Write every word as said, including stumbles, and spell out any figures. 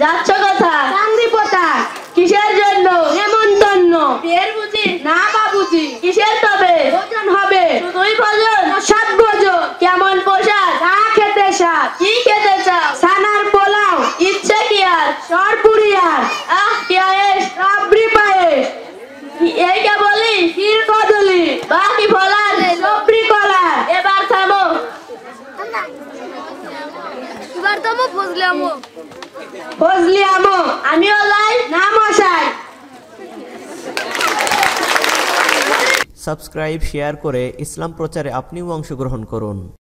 যাচ্ছ কথা? চান্দি পোতা। কিসের জন্য? নেমন্তন্ন। বিয়ের বুঝি? না বাবুজি। কিসের তবে? ভোজন হবে। শুধুই ভোজন? সাত ভোজন। কেমন পোশাক? চা খেতে সাত। কি খেতে চাও? ছানার পোলাও। ইচ্ছে কি আর? সরপুরি আর। আহ কি আয়েস? রাবড়ি পায়েস। এই কে বলি? ক্ষীর কদলি। বাকি ফলার? সবরি কলা। এবার থামো। এবার তো আমি বুঝলে আমো ফজলি আমো। আমিও লাই। না মশাই। সাবস্ক্রাইব শেয়ার করে ইসলাম প্রচারে আপনিও অংশগ্রহণ করুন।